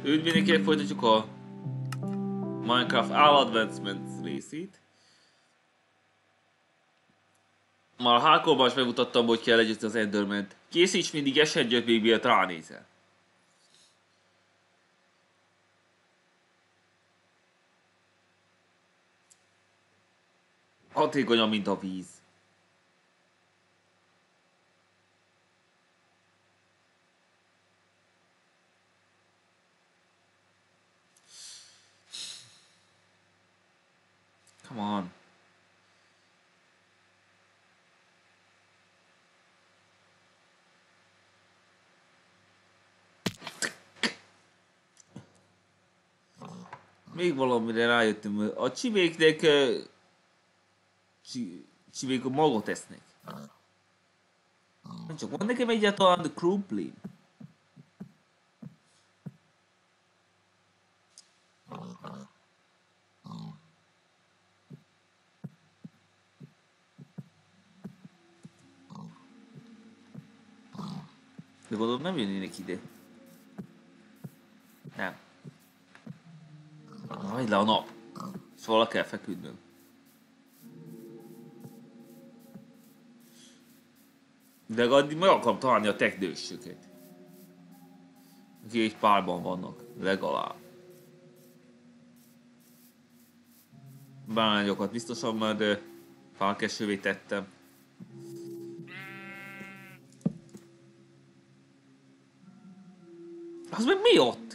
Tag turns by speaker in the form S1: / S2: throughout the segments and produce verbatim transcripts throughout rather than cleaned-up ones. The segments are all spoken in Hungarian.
S1: Üdvényekkel folytatjuk a Minecraft All Advancements részét. Már a hardcore-ban is megmutattam, hogy kell legyőzni az Enderman-t. Készíts mindig esetgyöt még miatt ránézel. Hatékonyan, mint a víz. Come on. Még valamire rájöttem, a csibéknek... Uh, csi, csibék magot esznek. Nem csak van nekem egyáltalán krumplim. De gondolom nem jönnének ide. Nem. Majd le a nap. Szóval le kell feküdnöm. De addig meg akarom találni a teknősöket. Akik egy párban vannak, legalább. Bárányokat biztosan már, de fálkesővé tettem. Az meg mi ott?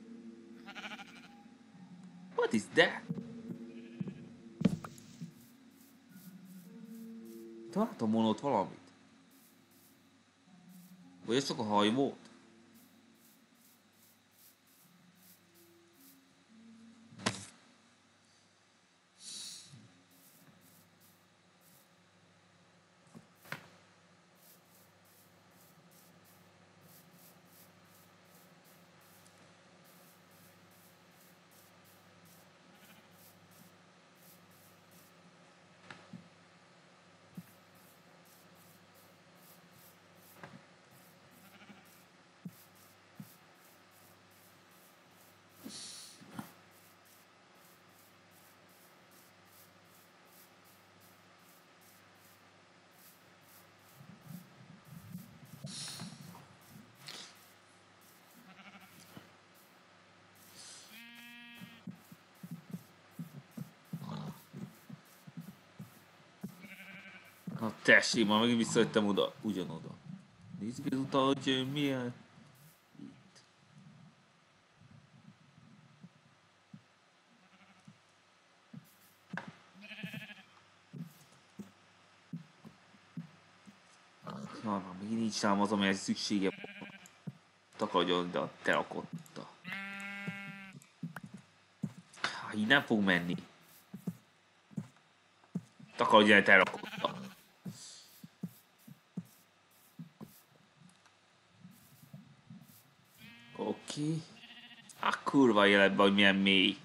S1: What is that? Találtam volna ott valamit. Vagy ez csak a haj volt? Na tessék, már megint visszajöttem oda, ugyanoda. Nézzük ezúttal, hogy milyen... Itt. Na, megint így sem az, amelyhez szüksége van. Takadjon, de a terakotta. Hát így nem fog menni. Takadjon, a terakotta. Oké. A kurva életben, hogy milyen mély.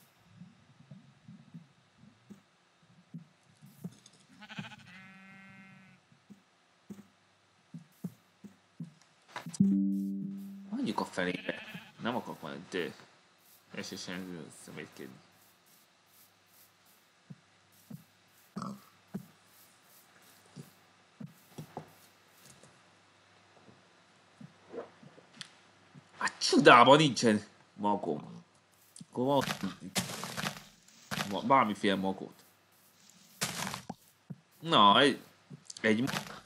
S1: Mondjuk a felébe. Nem akarok majd de esesen szemétkedni. Csodában nincsen magom. Akkor van bármiféle magot. Na, egy... egy...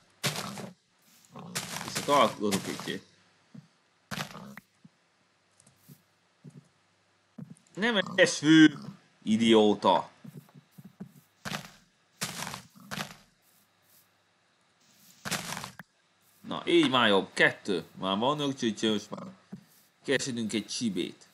S1: És találkozok egy... Nem eső, idióta. Na, így már jobb. Kettő. Már vannak csücsös már. Keresünk egy csibét.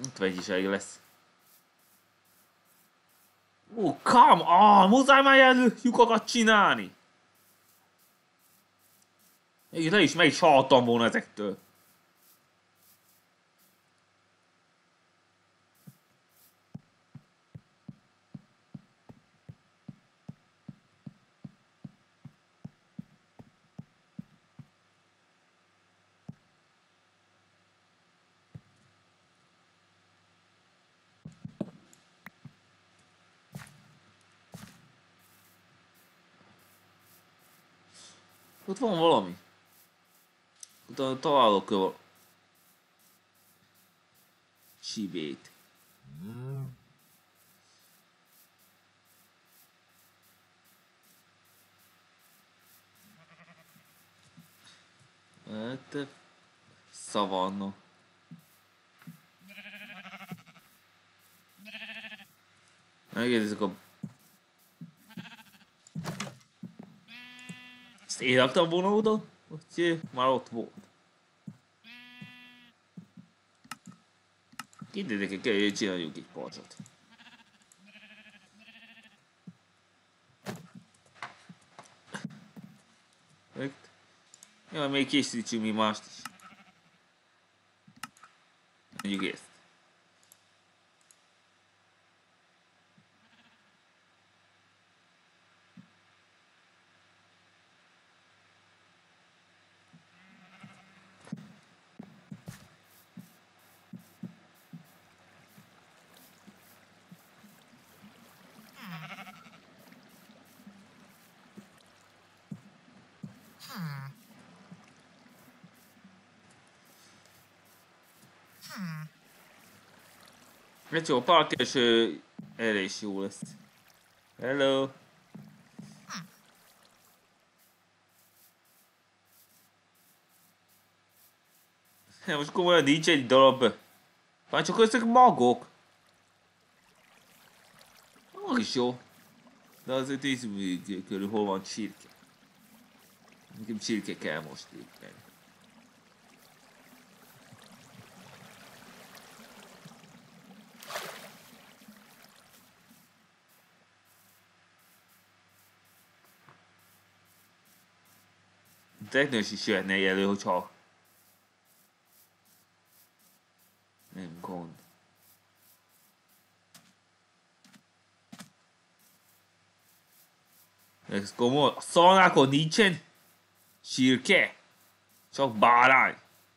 S1: Itt vegyiség lesz. Ó, oh, come on! Muszáj már ilyen lyukakat csinálni! Mégis le is meg is haltam volna ezektől. Ott van valami. Utána találok a csibét. Hát, szavanna. Megérzik a... Ezt én raktam volna oda, hogy már ott volt. Kérdezik, kell csináljuk egy parcsot. Ja, még készítsünk mi mást is. Mondjuk ezt. Hát jó, a parkes erre is jó lesz. Hello! Most komolyan nincs egy darab. Már csak ezek magok. Az is jó. De azért nézzük körül, hol van csirke. Nekem csirke kell most éppen. Teknős is jöhetne elő, hogyha nem gond. Ez komoly. A szalmákon nincsen csirke, csak bárány.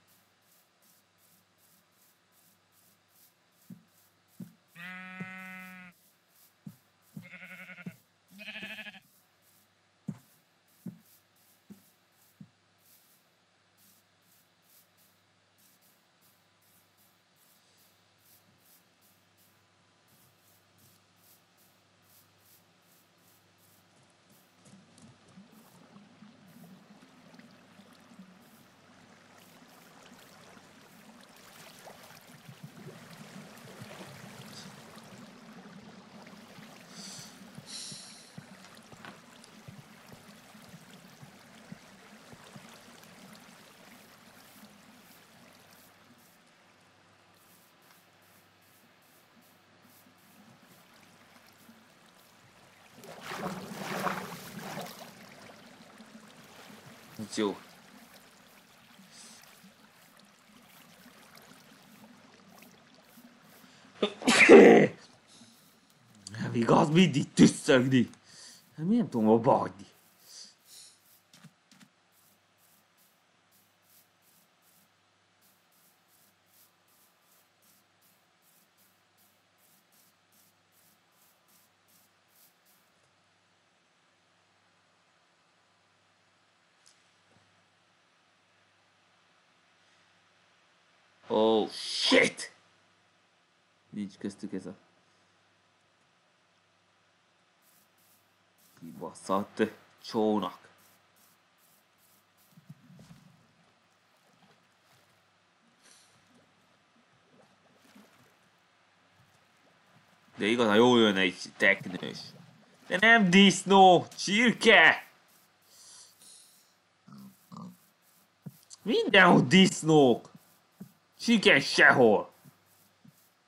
S1: Jó. Nem igaz, mindig tüsszögni. Mi nem tudom abba hagyni. Oh shit! Nincs köztük ez a kibaszott csónak. De igazán jól jön egy teknős. De nem disznó, csirke! Mindenhol disznók! Csirke sehol!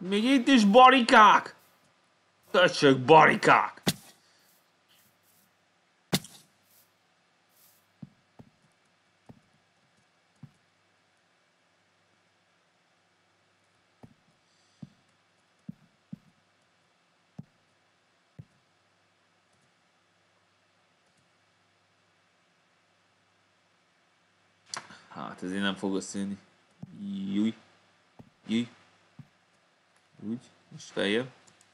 S1: Még itt is barikák! Köcsög barikák! Hát ezért nem fog összejönni. Júj. Júj. Úgy. Most feljebb.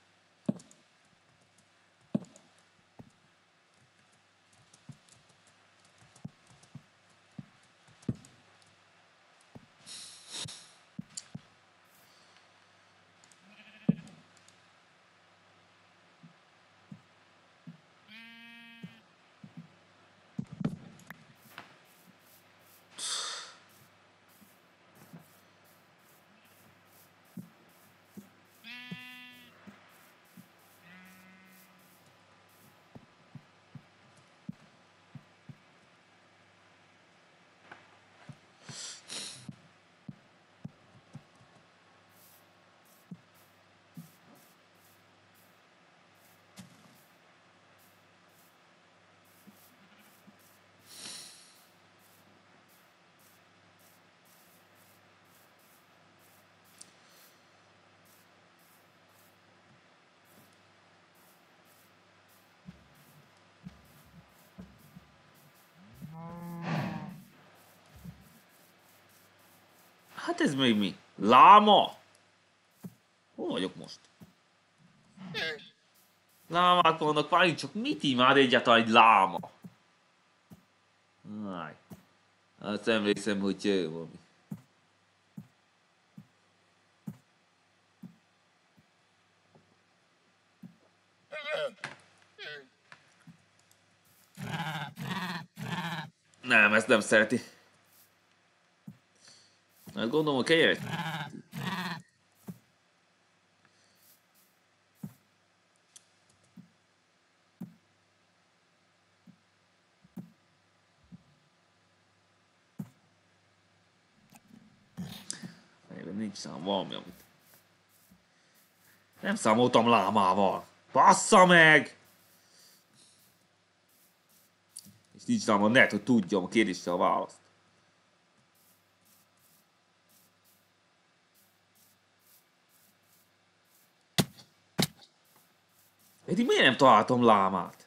S1: Hát ez még mi? Láma? Hol vagyok most? Lámák vannak, várjunk csak, mit imád egyáltalán egy láma? Áj. Hát emlékszem, hogy jön valami. Nem, ezt nem szereti. Hát gondolom a kegyet. Nincs szám valami, amit... Nem számoltam lámával. Bassza meg! És nincs szám a net, hogy tudjam a kérdésre a választ. Eddig miért nem találtam lámát?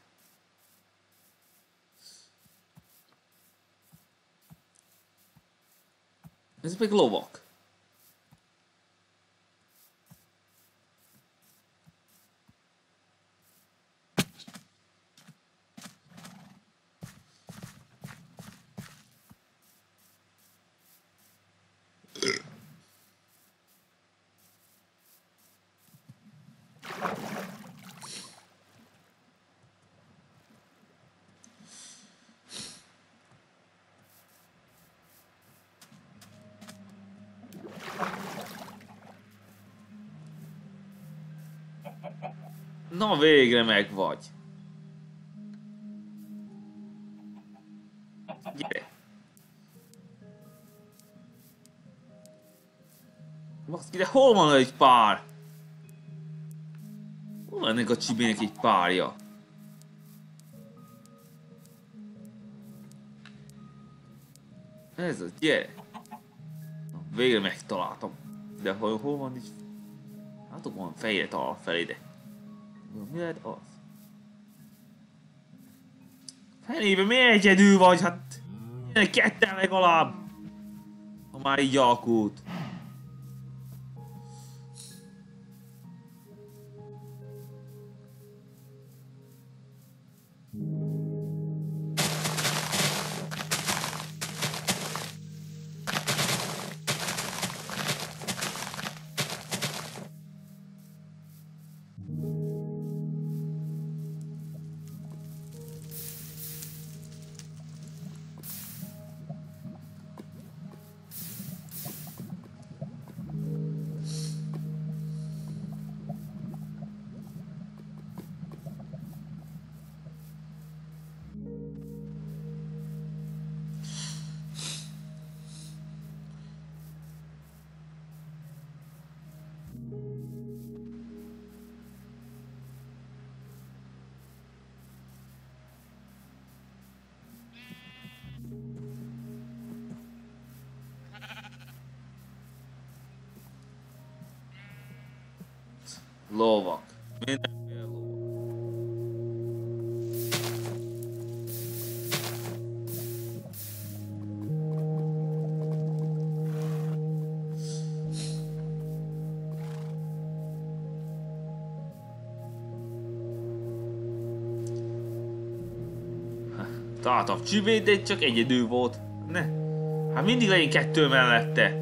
S1: Ez meg lovak. Na végre meg vagy. Gyere. Baszki, de hol van egy pár? Hol van ennek a csibének egy párja? Ez az, gyere. Na, végre megtaláltam. De hol, hol van is? Látok, van fejre talál felé, de... Mi lehet az? Fenébe miért egyedül vagy? Hát... Gyere ketten legalább! Ha már így alakult. Lovak. Mindenféle lovak. Találtam csüvét, de csak egyedül volt. Ne. Hát mindig legyen kettő mellette.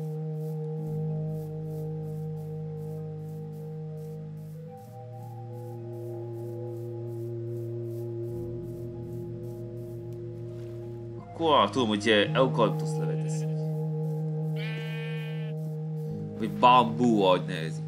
S1: Akkor tudom, hogy eukaliptusz levet eszik. Vagy bambú, ahogy nevezik.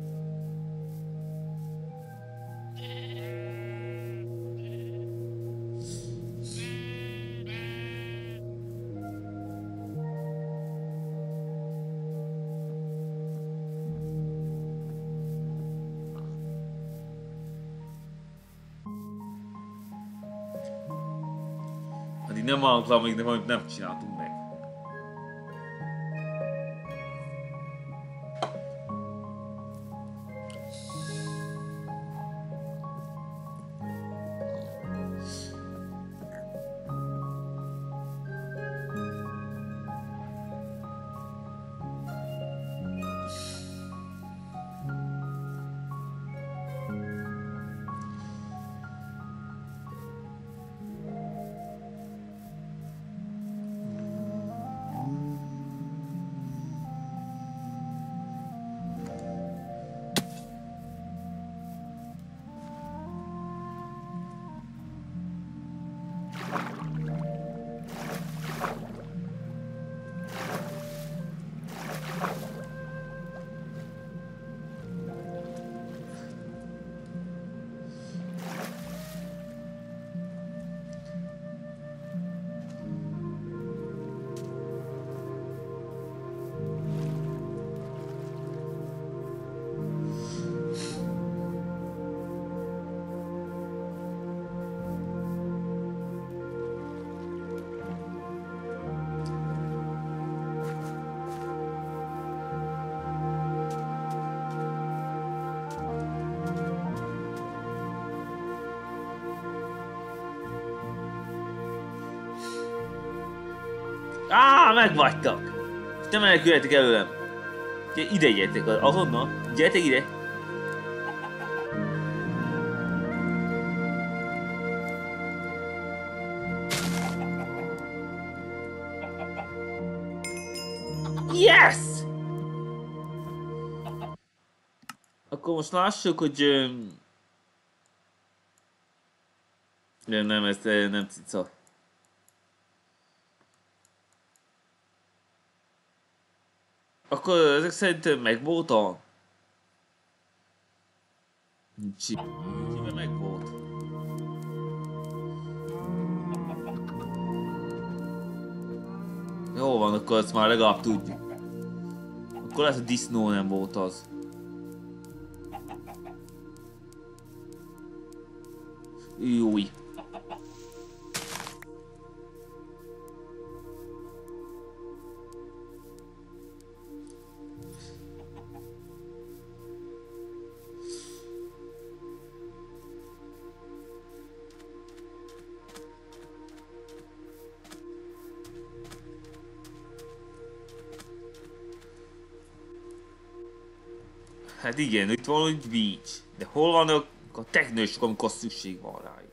S1: Addig nem állunk le, amíg nem, nem csináltunk meg. Á, megvagytak! És nem elkülhetek előlem. Ide gyertek, azonnal. Gyertek ide! Yes! Akkor most lássuk, hogy... Nem, nem, ez nem cica. Akkor ezek szerint megvolt a... Csibe megvolt. Jó van, akkor ezt már legalább tudjuk. Akkor lesz a disznó nem volt az. Júj. Hát igen, itt van egy beach, de hol vannak a technősök, amikor szükség van rájuk?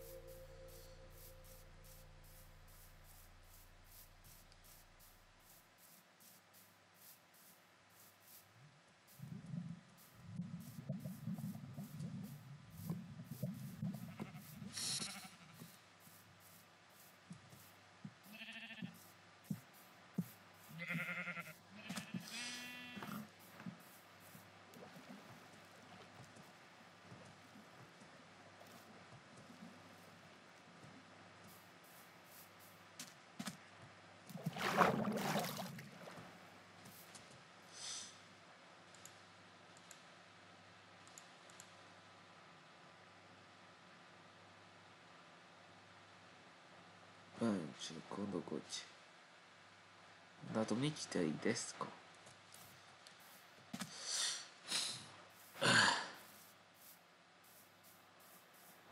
S1: Csak gondolkodj. Látom, nincs itt elég deszka.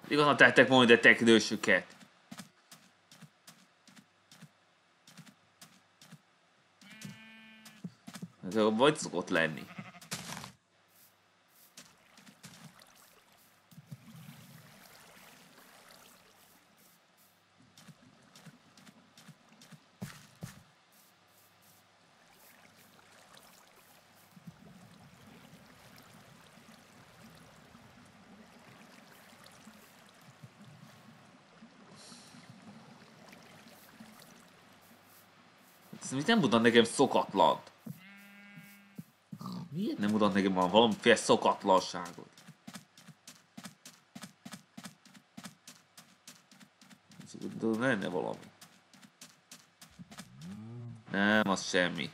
S1: Igazán tettek majd a teknősöket. Ez vagy szokott lenni. Ez mit nem mutat nekem szokatlant? Miért nem mutat nekem valamiféle szokatlanságot? De lenne valami. Nem, az semmi.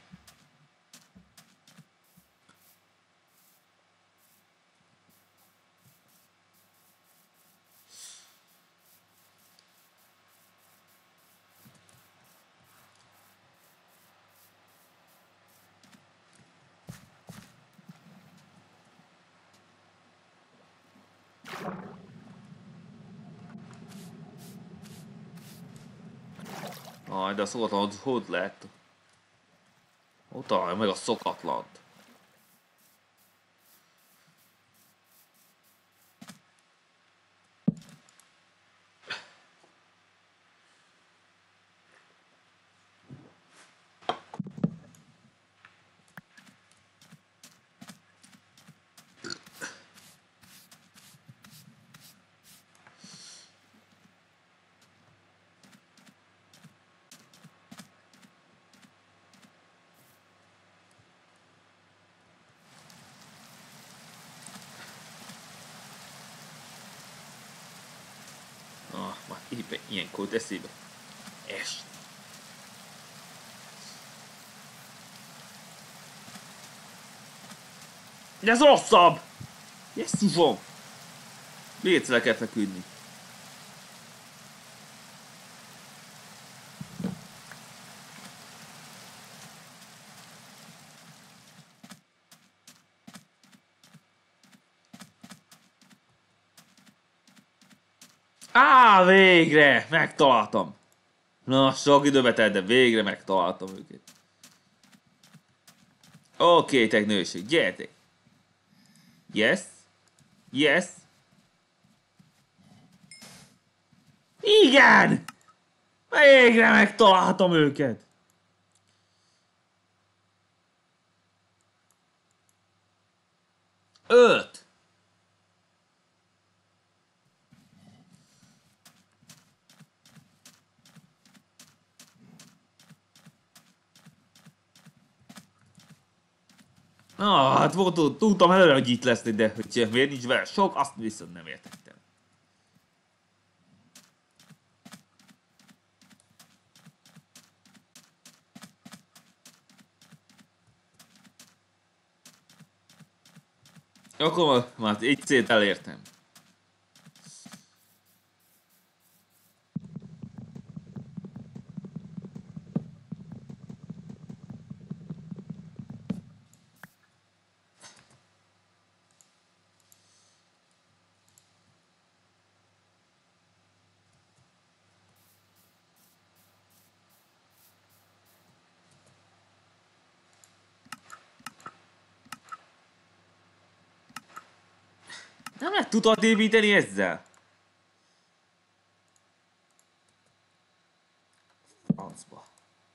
S1: Aj, de a szokatlan hogy lett? Ott találja meg a szokatlant. Ah, már éppen ilyenkor jut eszébe. Es. De ez rosszabb! Jesszusom! Még egyszer le kell feküdni. Á, végre! Megtaláltam! Na, sok időbe telt, de végre megtaláltam őket. Oké, okay, teknősök, gyertek! Yes? Yes? Igen! Végre megtaláltam őket! Öt! Ah, hát volt, tudtam előre, hogy itt lesz, de hogy miért nincs vele sok, azt viszont nem értettem. Akkor már egy célt elértem. Nem lehet tudat építeni ezzel? Francba.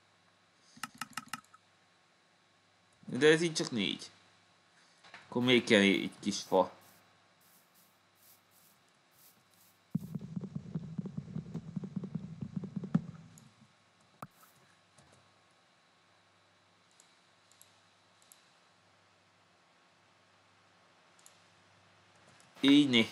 S1: De ez így csak négy. Akkor még kell egy kis fa. Így né.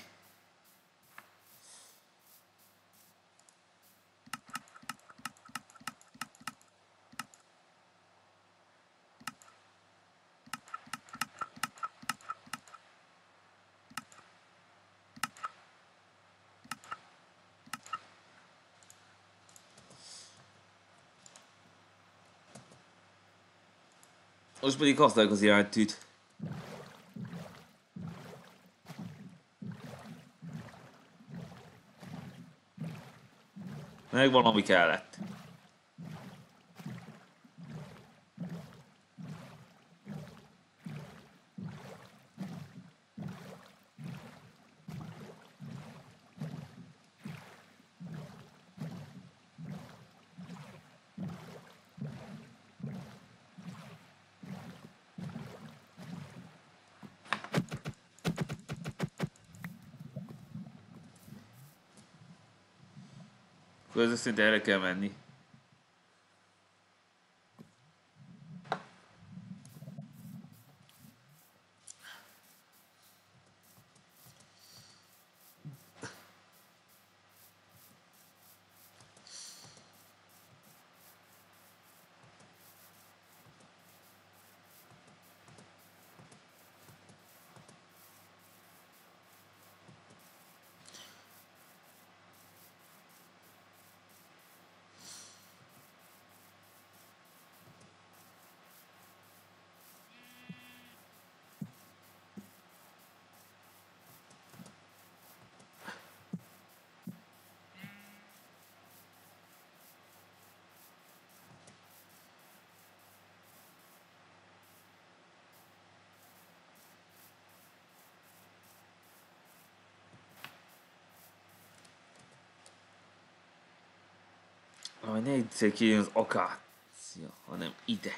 S1: Most pedig használjuk az iránytűt. Megvan, ami kellett. Akkor ezzel szerintem erre kell menni. Aj, ne egyszer kijön az akácia, hanem ide.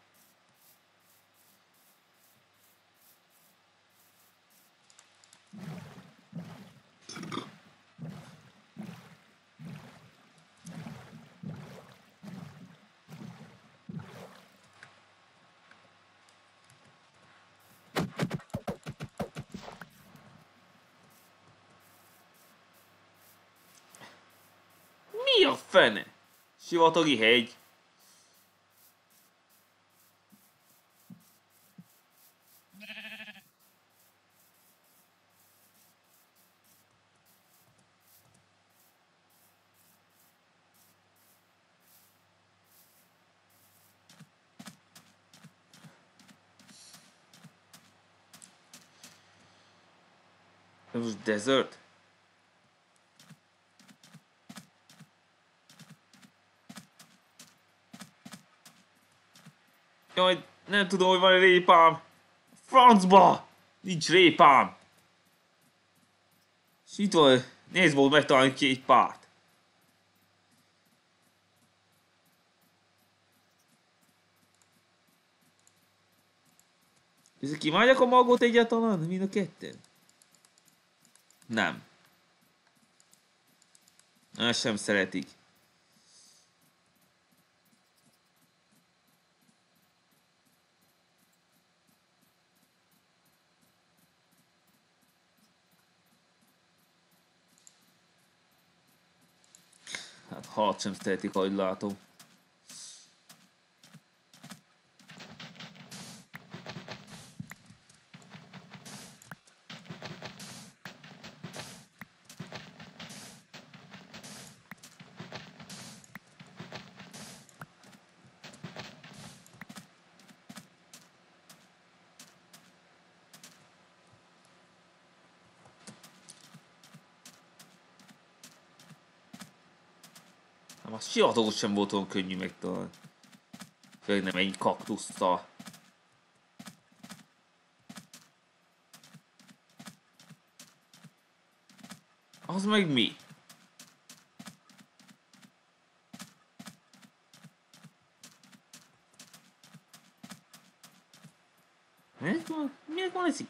S1: Mi a fene? Sivatagi hegy. Ez most desert? Jaj, nem tudom, hogy van répám. Francba! Nincs répám. És itt van, nézd volt megtalálni két párt. Ezek imádják a magot egyáltalán? Mind a ketten? Nem. Ezt sem szeretik. Hát halat sem szeretik, ahogy látom. A sivatagot sem volt olyan könnyű megtalálni. Főleg nem egy kaktusztal. Az meg mi? Miért van, miért van ez itt?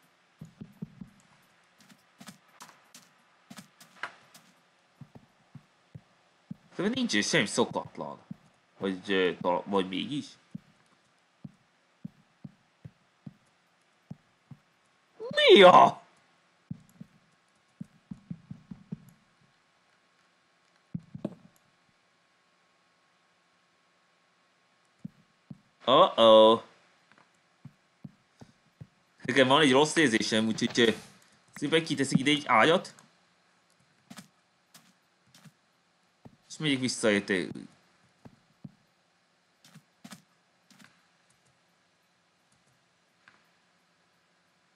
S1: Tehát nincs semmi szokatlan. Vagy, vagy mégis? Mi a? Uh-oh. Nekem van egy rossz érzésem, úgyhogy szépen kiteszik ide egy ágyat. És megyek vissza érte.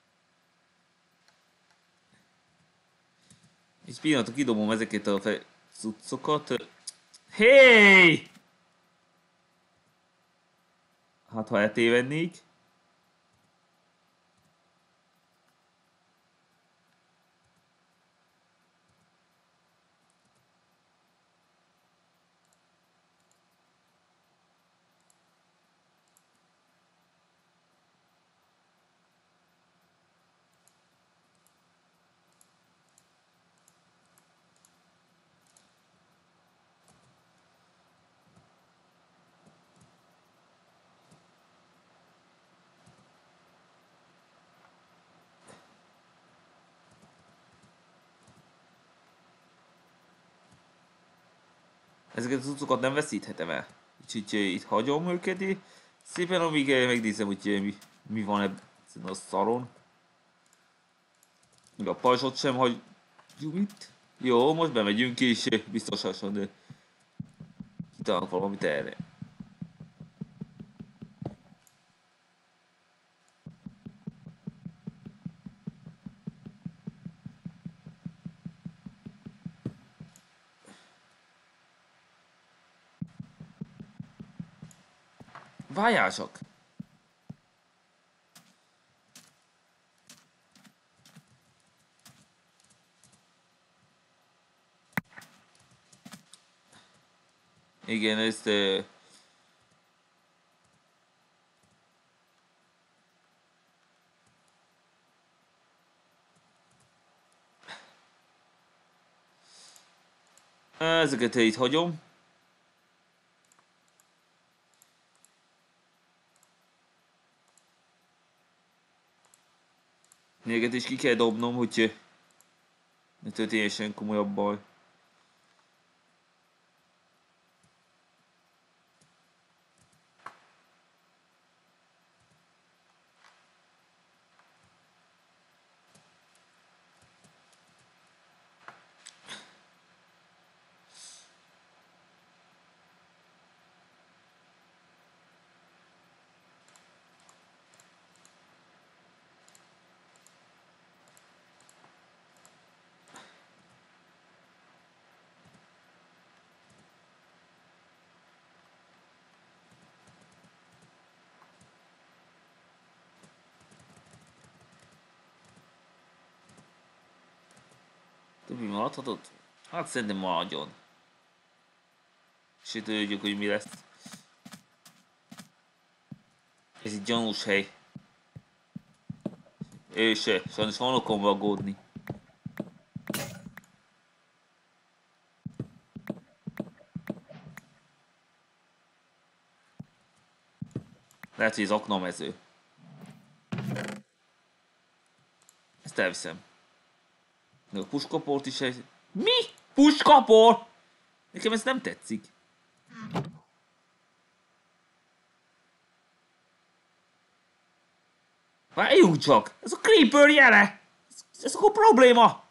S1: Egy pillanatot kidobom ezeket a fe cuccokat. Hey! Hát ha eltévednék. Ezeket a cuccokat nem veszíthetem el. Úgyhogy uh, itt hagyom őket, és szépen amíg uh, megnézem, hogy uh, mi, mi van ebben a szaron. Még a pajzsot sem hagyjuk itt. Jó, most bemegyünk és uh, biztosan uh, kitalálunk valamit erre. Várjál csak! Igen, ezt... Uh, ezeket itt hagyom. Néget is ki kell dobnom, hogy ne történjen komolyabb baj. Többi maradhatott? Hát szerintem maradjon. És itt tudjuk, hogy mi lesz. Ez egy gyanús hely. És sajnos van okom aggódni. Lehet, hogy az aknamező. Ezt elviszem. De a puskaport is egy... Mi? Puskapor? Nekem ez nem tetszik. Várjunk csak! Ez a Creeper jele! Ez, ez akkor probléma!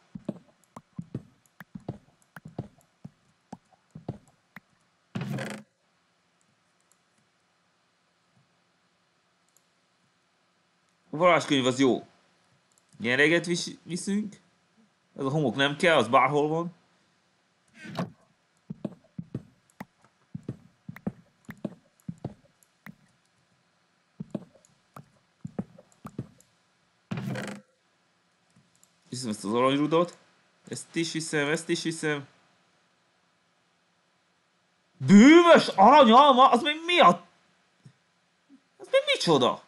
S1: A varázskönyv az jó. Nyereget vis viszünk. Ez a homok nem kell, az bárhol van. Viszem ezt az aranyrudat. Ezt is viszem, ezt is viszem. Bűvös aranyalma? Az még mi a... Az még micsoda?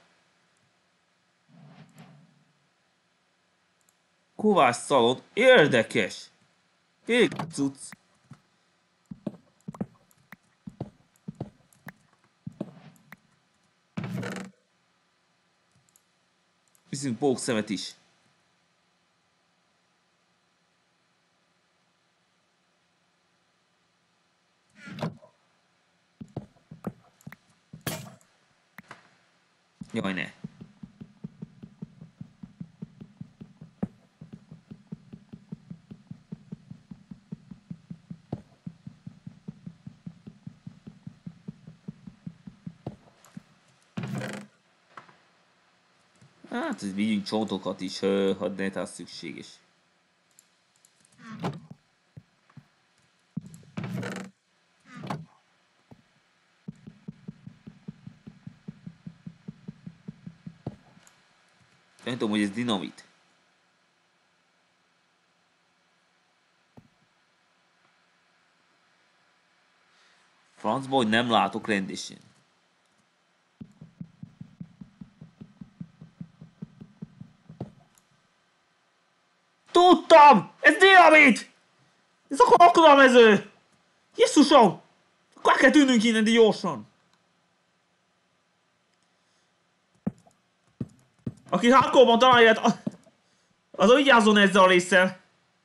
S1: Kovács szalon. Érdekes. Ég cucc. Viszünk pókszemet is. Jaj, ne. Hát, ez vigyünk csontokat is, ha netán szükséges. Nem tudom, hogy ez dinamit. Francba, hogy nem látok rendesen. Tudtam! Ez dinamit! Ez a kaklamező! Jesszusom! Akkor kell tűnünk innen gyorsan! Aki hardcore-ban találja, az vigyázzon ezzel a résszel.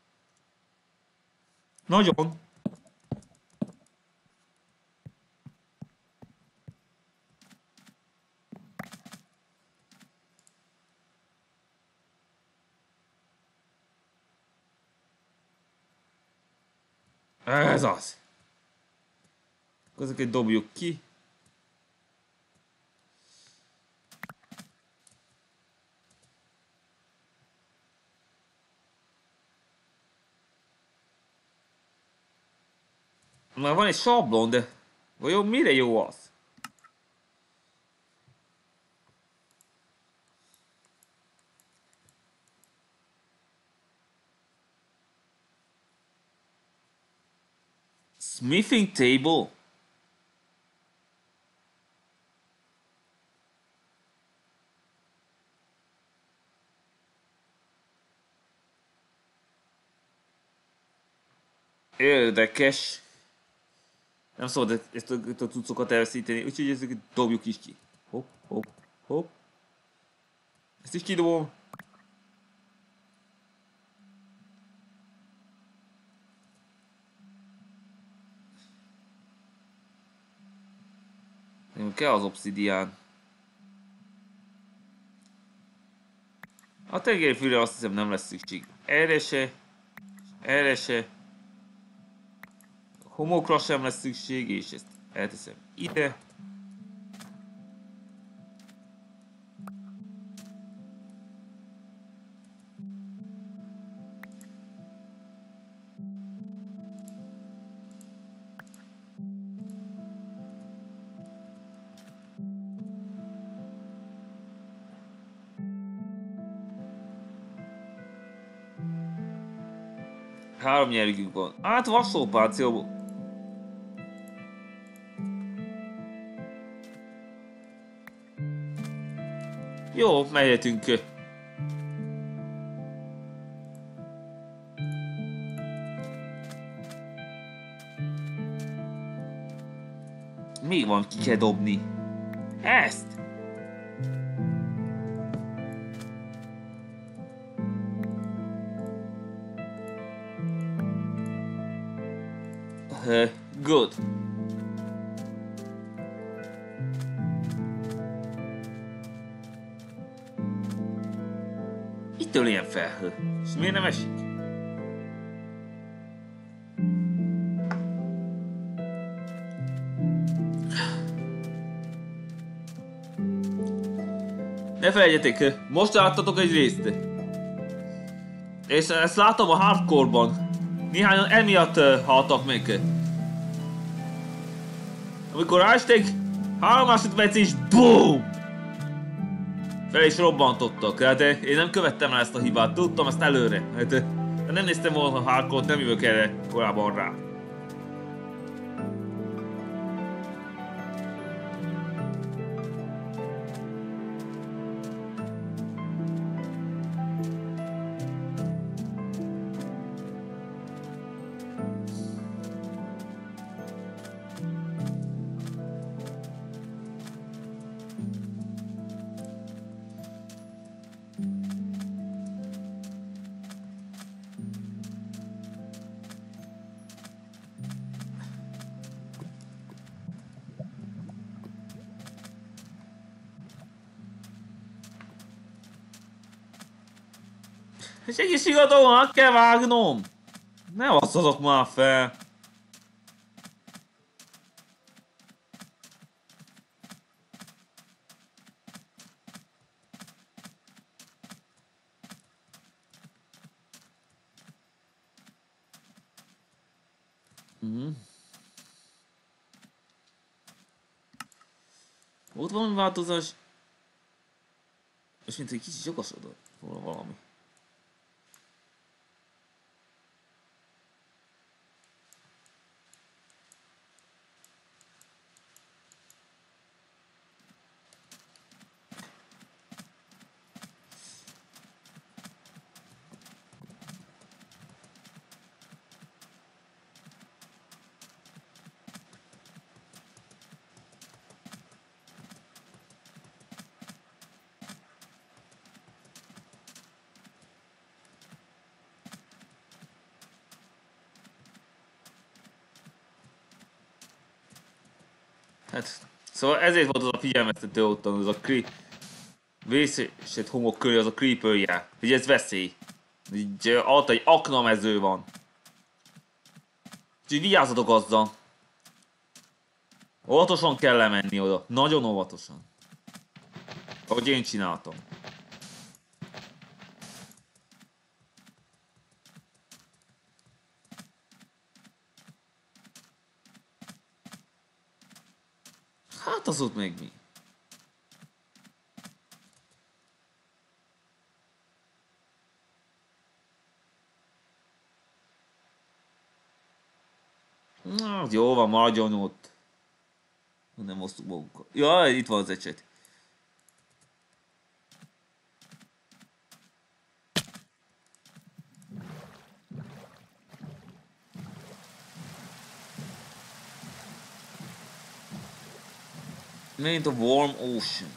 S1: Nagyon. Ez az. Ezeket dobjuk ki. Már van egy sablon, de vajon mire jó az? Smithing table? Érdekes. Nem szabad ezt a, ezt a cuccokat elveszíteni, úgyhogy ezeket dobjuk is ki. Hopp, hopp, hopp. Ezt is kidobom. Nem kell az obszidián. A tengerfűre azt hiszem nem lesz szükség. Erre se. Erre se. Homokra sem lesz szükség, és ezt elteszem ide. Három nyelvük van. Hát vasszópációból. Jó, mehetünk. Még van, ki kell dobni. Ezt! Uh, good. Mitől ilyen felhő? És miért nem esik? Ne felejtjetek, most láttatok egy részt. És ezt látom a hardcore-ban. Néhányan emiatt uh, haltak meg. Amikor ásték, három másodperc és BOOM! Fel is robbantottak, hát én nem követtem el ezt a hibát, tudtam ezt előre. Hát, nem néztem volna a hardcore-t, nem jövök erre korábban rá. Segíts sigatónak kell vágnom! Ne vasszazok már fel! Mm. Volt valami változás? És mint egy kicsit jogosodott volna valami. Hát, szóval ezért volt az a figyelmeztető ottan, az a creep... Vészesett homok köré az a creeper jel. Hogy ez veszély. Így alatt egy aknamező van. Úgyhogy vigyázzatok azzal. Óvatosan kell lemenni oda. Nagyon óvatosan. Ahogy én csináltam. Hát az ott még mi? Na, jó van, maradjon ott. Nem osztuk magunkat. Jaj, itt van az ecset. Mint a warm ocean.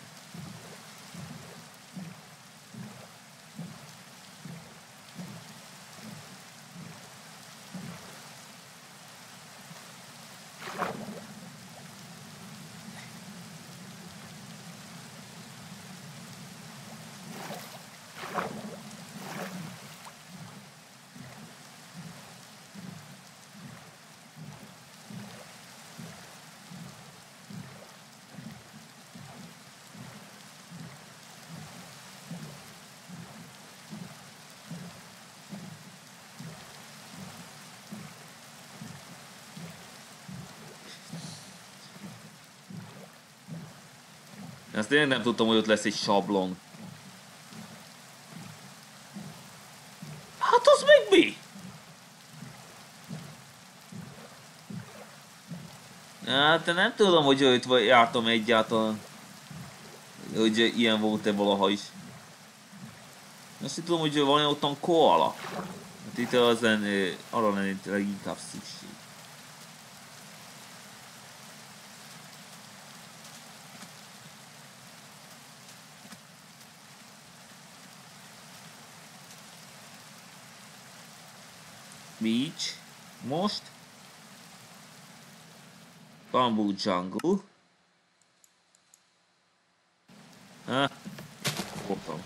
S1: Azt tényleg nem tudtam, hogy ott lesz egy sablon. Hát az meg mi? Hát nem tudom, hogy itt jártam egyáltalán. Hogy ilyen volt-e valaha is. Azt így tudom, hogy van ottan koala. Hát itt az lenne, arra lenne leginkább szükség. Beach. Most. Bamboo jungle. Ah. Koptam.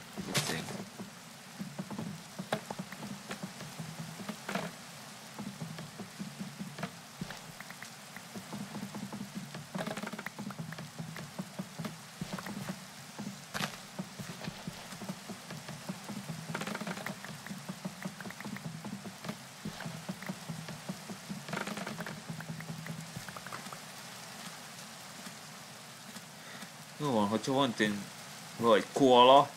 S1: Jó van, hogyha van tény, vagy koala.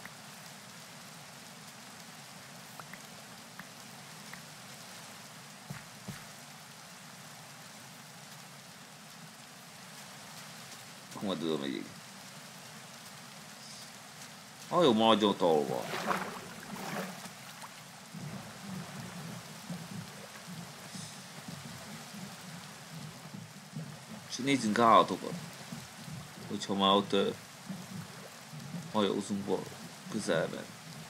S1: Majd oda megyek. Ah, jó, maradjon tolva. És nézzünk állatokat. Hogyha már ott uh, hajózunk a közelben.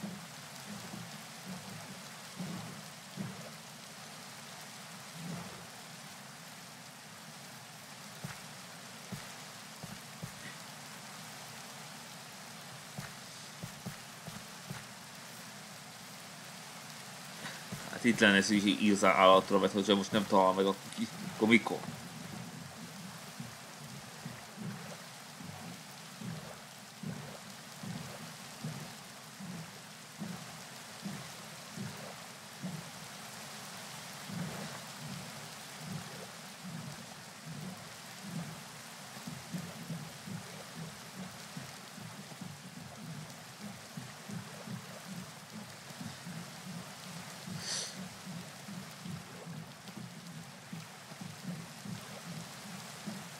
S1: Hát itt lenne szükség írzá állatra, mert hogyha most nem talál meg, akkor mikor?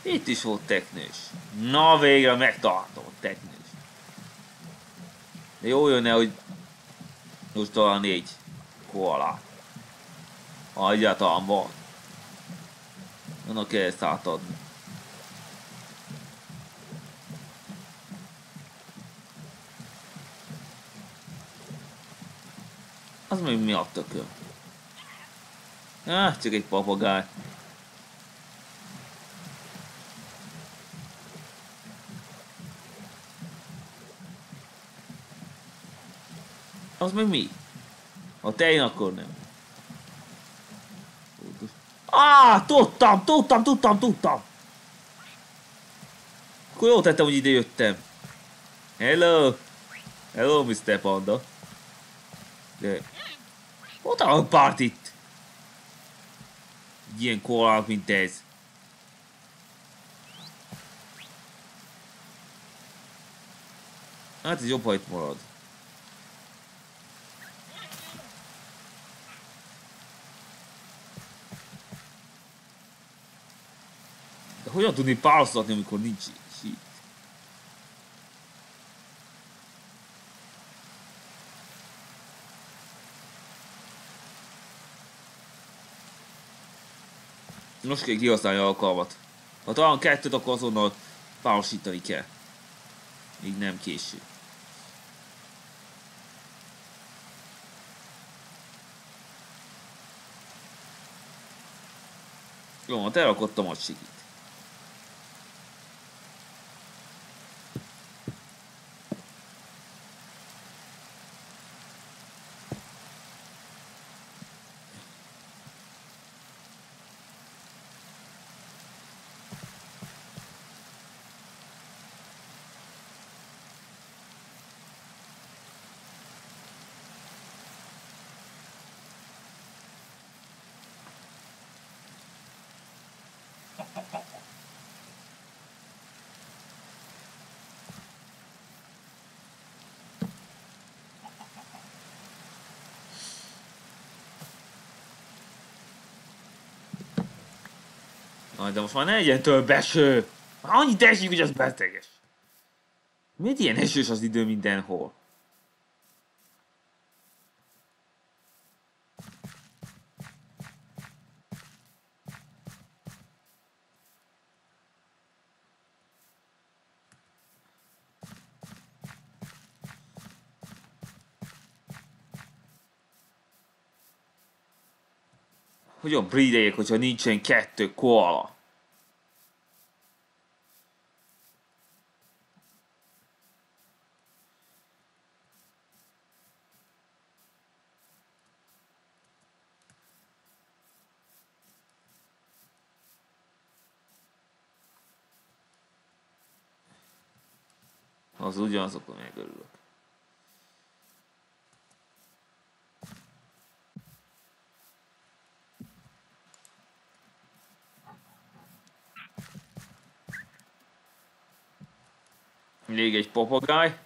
S1: Itt is volt teknős. Na végre megtaláltam a teknős. De jó jönne, hogy most talán négy koalát. Ha egyáltalán van. Annak kell ezt átadni. Az még mi a tököm? Ah, csak egy papagáj. Az meg mi? A tej akkor nem. Ah, tudtam, tudtam, tudtam, tudtam. Akkor jól tettem, hogy ide jöttem. Hello. Hello, miszter Panda. De... Ott a párt itt. Ilyen koalák, mint ez. Hát ez jobb, ha itt marad. De hogyan tudni párosztatni, amikor nincs itt? Most kell kihasználni a alkalmat. Ha talán kettőt, akkor azonnal párosítani kell. Még nem késő. Jó, hát elrakottam a csigit. Na, de most már ne legyen több eső! Már annyit esik, hogy az beteges. Miért ilyen esős az idő mindenhol? Hogyan breedeljek, hogyha nincsen kettő koala? Az ugyanazokon megörülök. Még egy papagáj.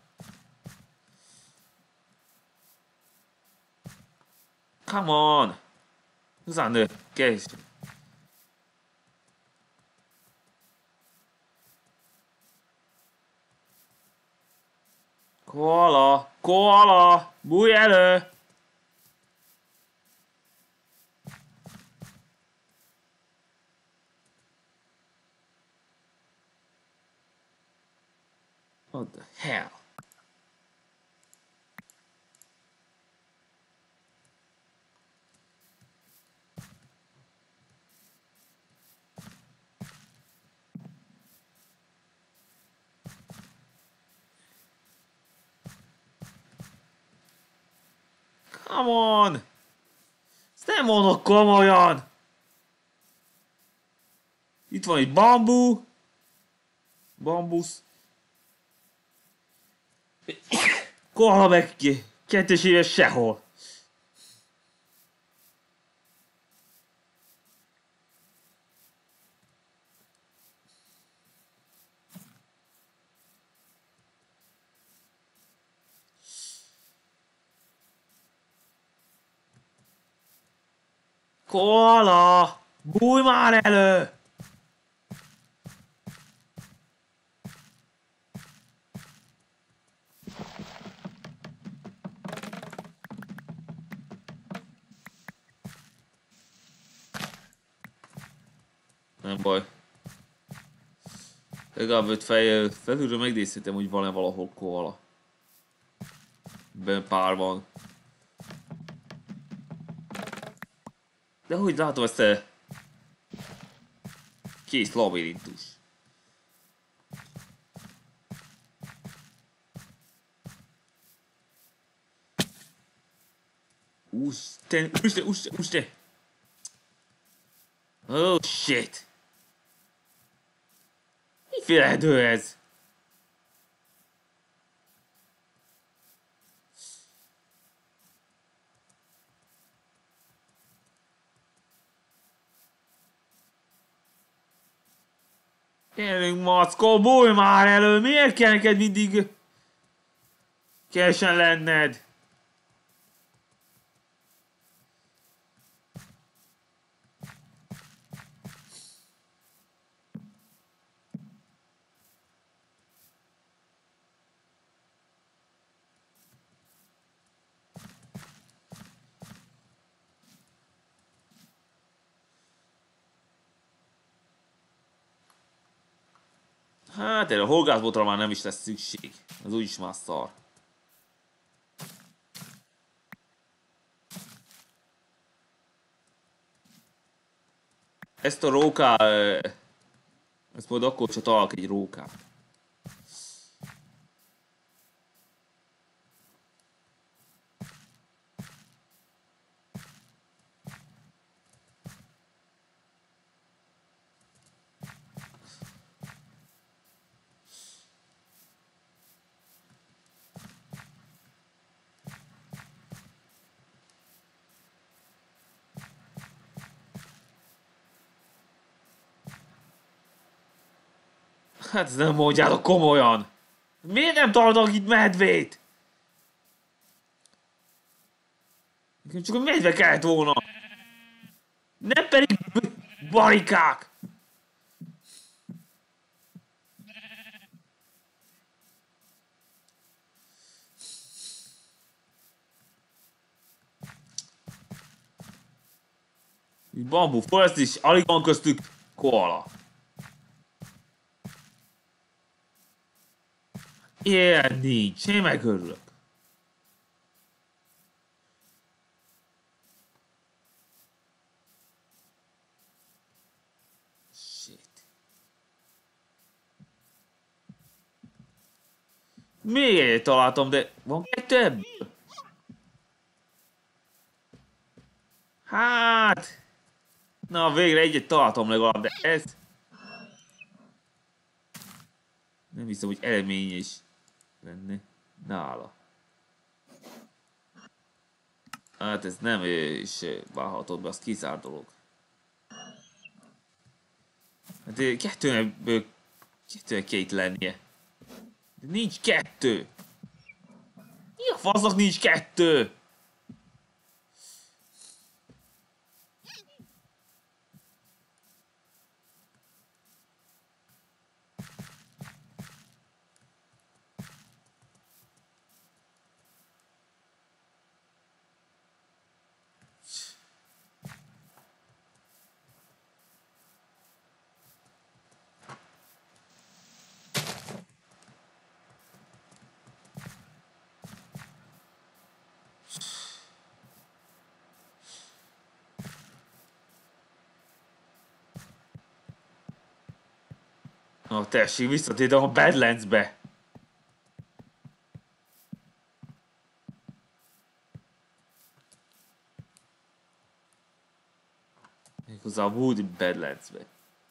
S1: Come on! Zanő, kezdj! Koala! Koala! Bújj elő! What the hell? Come on! Ezt nem mondok komolyan! Itt van egy bambú. Bambusz. Koala meg ki. Kettős éves sehol. Koala! Bújj már elő! Nem baj. Legalább öt fejjel felülről megnézhetem, hogy van-e valahol koala. Ben pár van. De hogy látom ezt a kész labirintus. Úristen, úristen, úristen, úristen! Oh shit! Miféle erdő ez? Gyerünk, mackó, bújj már elő! Miért kell neked mindig kesen lenned? Hát erre a horgászbotra már nem is lesz szükség. Az úgyis már szar. Ezt a róká... Ezt majd akkor csak találok egy rókát. Hát ezt nem mondjátok komolyan! Miért nem tartok itt medvét? Nekem csak a medve kellett volna! Nem pedig barikák! Bambú forest is, alig van köztük koala. Ilyen nincs, én megörülök. Shit. Még egyet találtam, de van kettő ebből? Hát... Na végre egyet találtam legalább, de ez... Nem hiszem, hogy eredményes lenne nála. Hát ez nem is válhatod be, az kizárt dolog. Hát kettőnek, kettőnek két lennie. De nincs kettő! Mi a fasznak nincs kettő? Na tessék, visszatértem a Badlandsbe. Méghozzá a Woody Badlandsbe.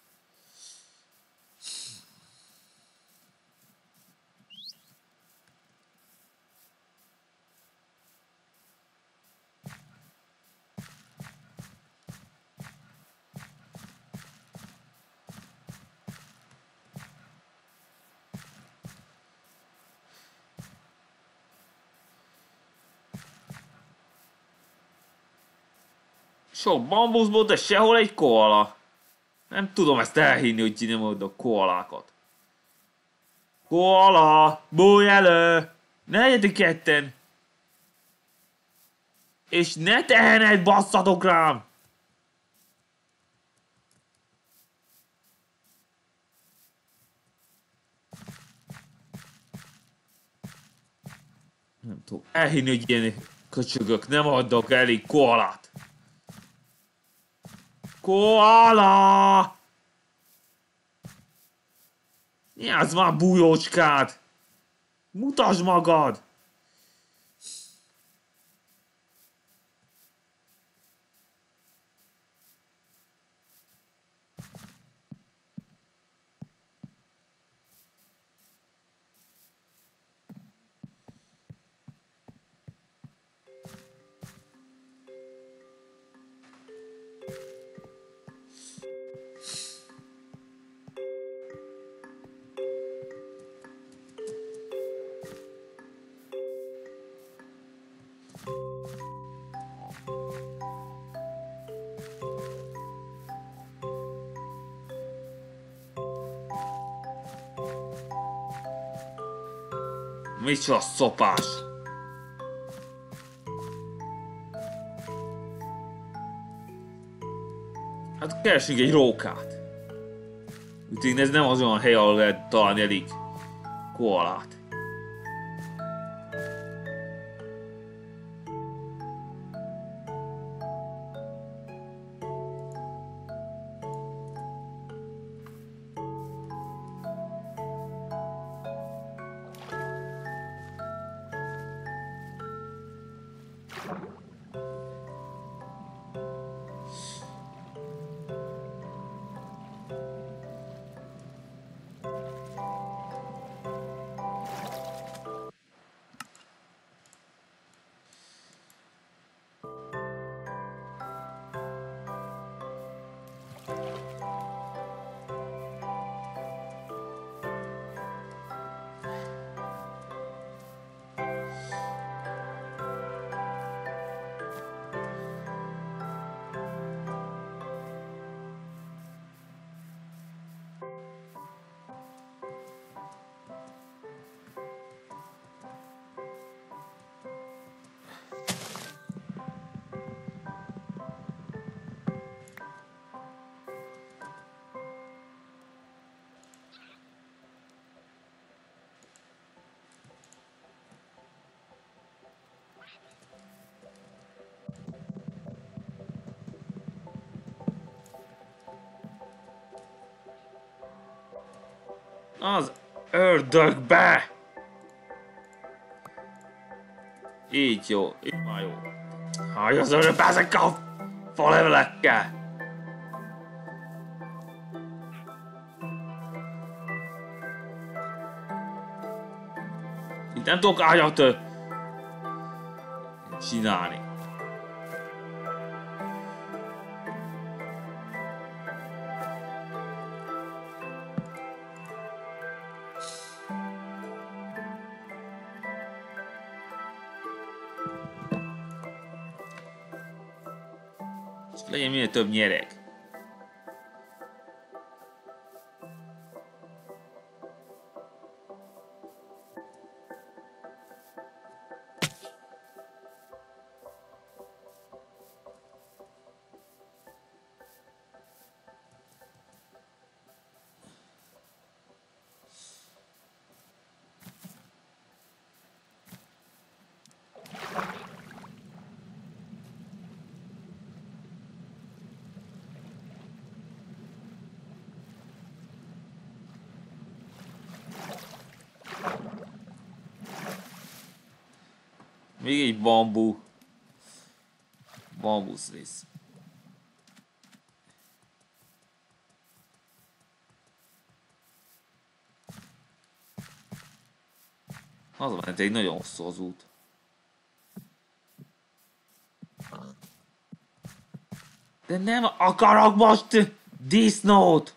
S1: Sok bambuszból, de sehol egy koala. Nem tudom ezt elhinni, hogy nem adok koalákat. Koala! Bújj elő! Ne legyetek ketten! És ne tehenet basszatok rám! Nem tudom elhinni, hogy ilyen köcsögök nem adnak elég koalát. Koala! Nyázd már bujócskád! Mutasd magad! Micsoda szopás! Hát keresünk egy rókát. Úgyhogy ez nem az olyan hely, ahol lehet találni elég koalát. Az ördögbe! Így jó, így már jó. Haj, az ördögbe ezekkel a falevelekkel! Itt nem tudok ágyat csinálni. Legyen minél több nyereg. Még egy bambú. Bambusz rész. Az van, egy nagyon hosszú az út. De nem akarok most disznót!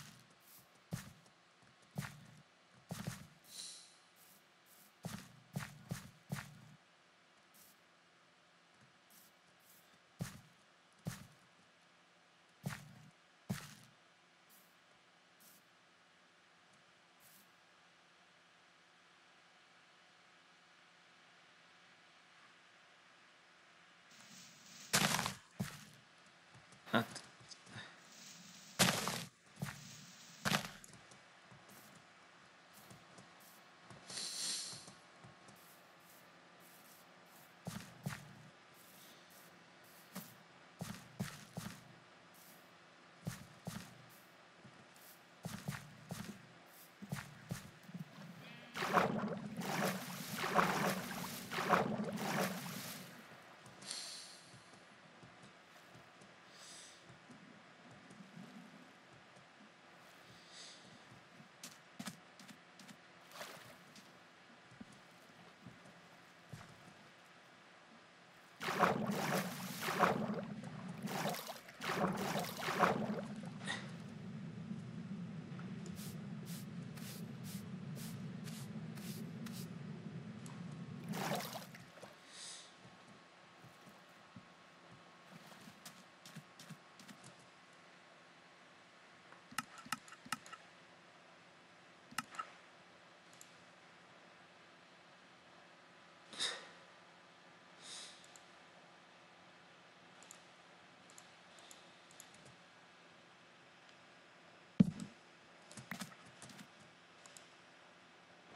S1: Hát...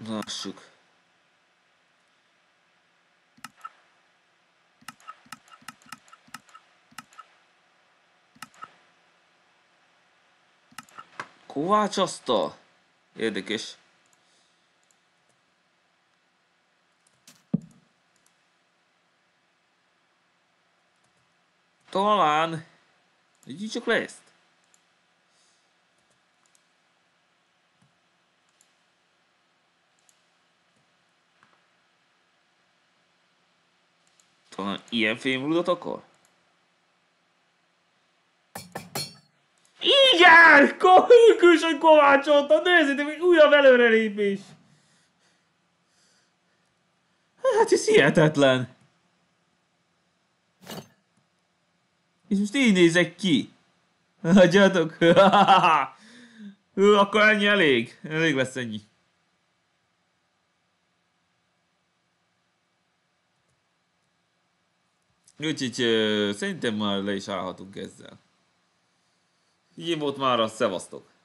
S1: Lássuk. Kovács asztal? Érdekes. Talán... Így csak le ezt. Talán ilyen fémrudat akar? Igen! Külső kovácsolta! Nézzétek, még újabb előrelépés! Hát ez hihetetlen! És most így nézek ki! Hagyjatok! Hú, akkor ennyi elég. Elég lesz ennyi. Úgyhogy uh, szerintem már le is állhatunk ezzel. Így volt már, szevasztok!